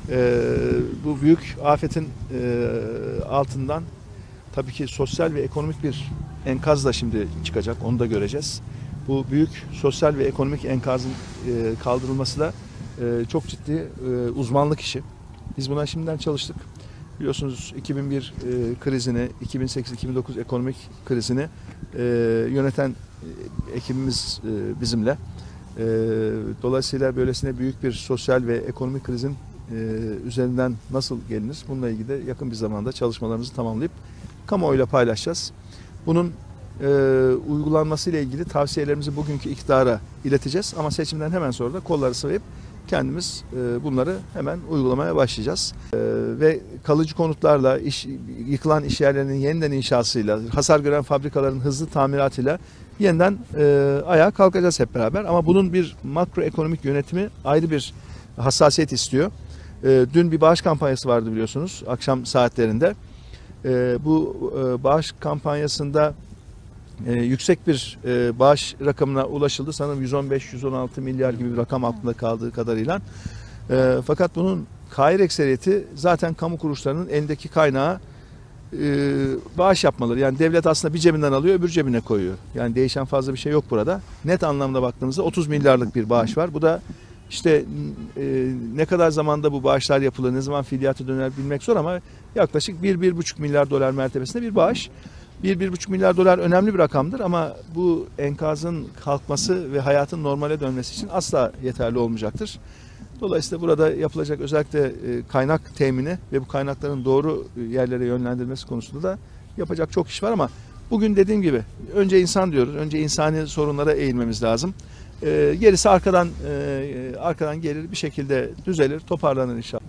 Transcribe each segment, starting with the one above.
Bu büyük afetin altından tabii ki sosyal ve ekonomik bir enkaz da şimdi çıkacak, onu da göreceğiz. Bu büyük sosyal ve ekonomik enkazın kaldırılması da çok ciddi uzmanlık işi. Biz buna şimdiden çalıştık. Biliyorsunuz 2001 krizini, 2008-2009 ekonomik krizini yöneten ekibimiz bizimle. Dolayısıyla böylesine büyük bir sosyal ve ekonomik krizin üzerinden nasıl gelinir? Bununla ilgili de yakın bir zamanda çalışmalarımızı tamamlayıp kamuoyuyla paylaşacağız. Bunun uygulanması ile ilgili tavsiyelerimizi bugünkü iktidara ileteceğiz. Ama seçimden hemen sonra da kolları sıvayıp kendimiz bunları hemen uygulamaya başlayacağız. Ve kalıcı konutlarla, yıkılan iş yerlerinin yeniden inşasıyla, hasar gören fabrikaların hızlı tamiratıyla yeniden ayağa kalkacağız hep beraber. Ama bunun bir makroekonomik yönetimi ayrı bir hassasiyet istiyor. Dün bir bağış kampanyası vardı biliyorsunuz akşam saatlerinde. Bu bağış kampanyasında yüksek bir bağış rakamına ulaşıldı. Sanırım 115-116 milyar gibi bir rakam aklında kaldığı kadarıyla. Fakat bunun hayır ekseriyeti zaten kamu kuruluşlarının elindeki kaynağı bağış yapmaları. Yani devlet aslında bir cebinden alıyor, öbür cebine koyuyor. Yani değişen fazla bir şey yok burada. Net anlamda baktığımızda 30 milyarlık bir bağış var. Bu da işte ne kadar zamanda bu bağışlar yapılır, ne zaman fiiliyata döner bilmek zor ama yaklaşık 1-1,5 milyar dolar mertebesinde bir bağış. 1-1,5 milyar dolar önemli bir rakamdır ama bu enkazın kalkması ve hayatın normale dönmesi için asla yeterli olmayacaktır. Dolayısıyla burada yapılacak özellikle kaynak temini ve bu kaynakların doğru yerlere yönlendirilmesi konusunda da yapacak çok iş var ama bugün dediğim gibi önce insan diyoruz, önce insani sorunlara eğilmemiz lazım. Gerisi arkadan gelir bir şekilde düzelir, toparlanır inşallah.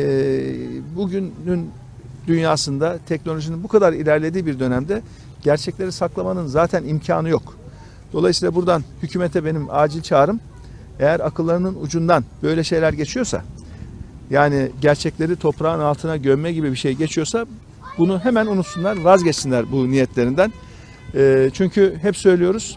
Bugünün dünyasında teknolojinin bu kadar ilerlediği bir dönemde gerçekleri saklamanın zaten imkanı yok. Dolayısıyla buradan hükümete benim acil çağrım, eğer akıllarının ucundan böyle şeyler geçiyorsa, yani gerçekleri toprağın altına gömme gibi bir şey geçiyorsa bunu hemen unutsunlar, vazgeçsinler bu niyetlerinden. Çünkü hep söylüyoruz,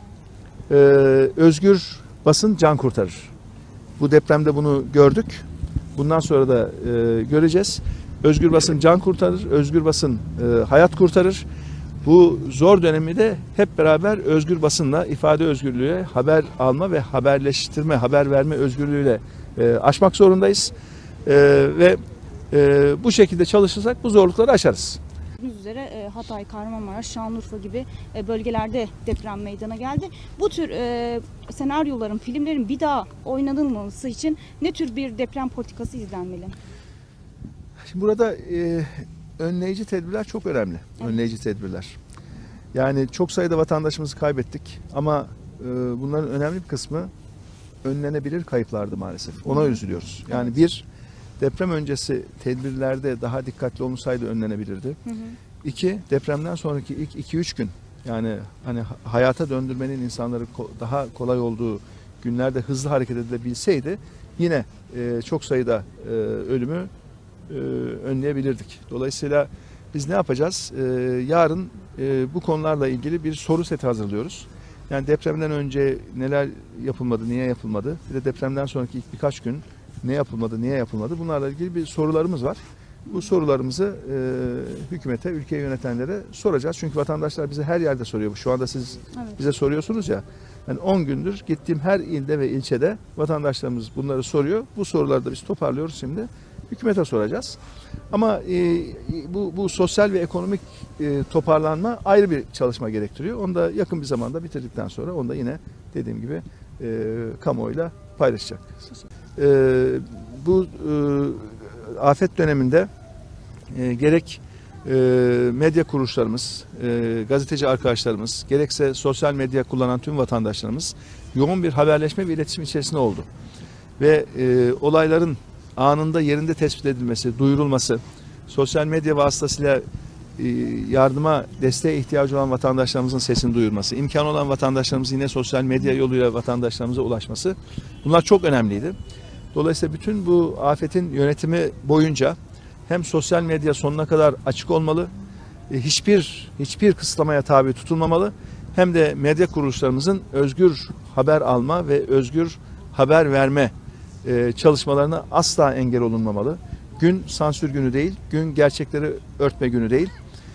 özgür basın can kurtarır. Bu depremde bunu gördük. Bundan sonra da göreceğiz. Özgür basın can kurtarır, özgür basın hayat kurtarır. Bu zor dönemi de hep beraber özgür basınla, ifade özgürlüğü, haber alma ve haberleştirme, haber verme özgürlüğüyle aşmak zorundayız. Ve bu şekilde çalışırsak bu zorlukları aşarız. Gördüğünüz üzere Hatay, Kahramanmaraş, Şanlıurfa gibi bölgelerde deprem meydana geldi. Bu tür senaryoların, filmlerin bir daha oynanılmaması için ne tür bir deprem politikası izlenmeli? Şimdi burada önleyici tedbirler çok önemli. Evet. Önleyici tedbirler. Yani çok sayıda vatandaşımızı kaybettik ama bunların önemli bir kısmı önlenebilir kayıplardı maalesef. Ona üzülüyoruz. Yani evet. Bir, deprem öncesi tedbirlerde daha dikkatli olunsaydı önlenebilirdi. Hı hı. İki, depremden sonraki ilk 2-3 gün yani hani hayata döndürmenin insanları daha kolay olduğu günlerde hızlı hareket edilebilseydi yine çok sayıda ölümü önleyebilirdik. Dolayısıyla biz ne yapacağız? Yarın bu konularla ilgili bir soru seti hazırlıyoruz. Yani depremden önce neler yapılmadı, niye yapılmadı? Bir de depremden sonraki ilk birkaç gün ne yapılmadı, niye yapılmadı? Bunlarla ilgili bir sorularımız var. Bu sorularımızı hükümete, ülkeyi yönetenlere soracağız. Çünkü vatandaşlar bize her yerde soruyor. Şu anda siz evet. Bize soruyorsunuz ya. Yani 10 gündür gittiğim her ilde ve ilçede vatandaşlarımız bunları soruyor. Bu soruları da biz toparlıyoruz şimdi. Hükümete soracağız. Ama bu sosyal ve ekonomik toparlanma ayrı bir çalışma gerektiriyor. Onu da yakın bir zamanda bitirdikten sonra onu da yine dediğim gibi kamuoyuyla paylaşacak. Bu afet döneminde gerek medya kuruluşlarımız, gazeteci arkadaşlarımız, gerekse sosyal medya kullanan tüm vatandaşlarımız yoğun bir haberleşme ve iletişim içerisinde oldu. Ve olayların anında yerinde tespit edilmesi, duyurulması, sosyal medya vasıtasıyla yardıma, desteğe ihtiyacı olan vatandaşlarımızın sesini duyurması, imkanı olan vatandaşlarımızın yine sosyal medya yoluyla vatandaşlarımıza ulaşması bunlar çok önemliydi. Dolayısıyla bütün bu afetin yönetimi boyunca hem sosyal medya sonuna kadar açık olmalı, hiçbir kısıtlamaya tabi tutulmamalı, hem de medya kuruluşlarımızın özgür haber alma ve özgür haber verme çalışmalarına asla engel olunmamalı. Gün sansür günü değil, gün gerçekleri örtme günü değil.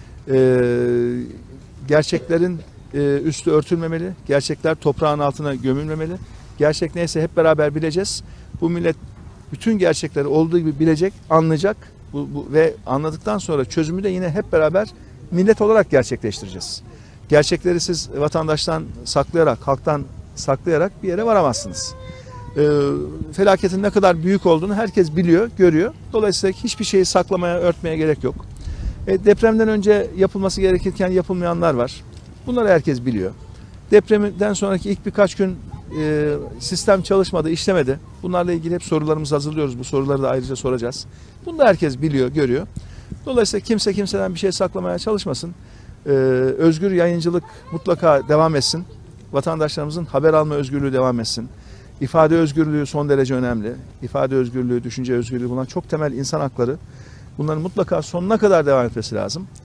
Gerçeklerin üstü örtülmemeli, gerçekler toprağın altına gömülmemeli. Gerçek neyse hep beraber bileceğiz. Bu millet bütün gerçekleri olduğu gibi bilecek, anlayacak ve anladıktan sonra çözümü de yine hep beraber millet olarak gerçekleştireceğiz. Gerçekleri siz vatandaştan saklayarak, halktan saklayarak bir yere varamazsınız. Felaketin ne kadar büyük olduğunu herkes biliyor, görüyor. Dolayısıyla hiçbir şeyi saklamaya, örtmeye gerek yok. Depremden önce yapılması gerekirken yapılmayanlar var. Bunları herkes biliyor. Depremden sonraki ilk birkaç gün sistem çalışmadı, işlemedi. Bunlarla ilgili hep sorularımızı hazırlıyoruz. Bu soruları da ayrıca soracağız. Bunu da herkes biliyor, görüyor. Dolayısıyla kimse kimseden bir şey saklamaya çalışmasın. Özgür yayıncılık mutlaka devam etsin. Vatandaşlarımızın haber alma özgürlüğü devam etsin. İfade özgürlüğü son derece önemli. İfade özgürlüğü, düşünce özgürlüğü bunlar çok temel insan hakları. Bunların mutlaka sonuna kadar devam etmesi lazım.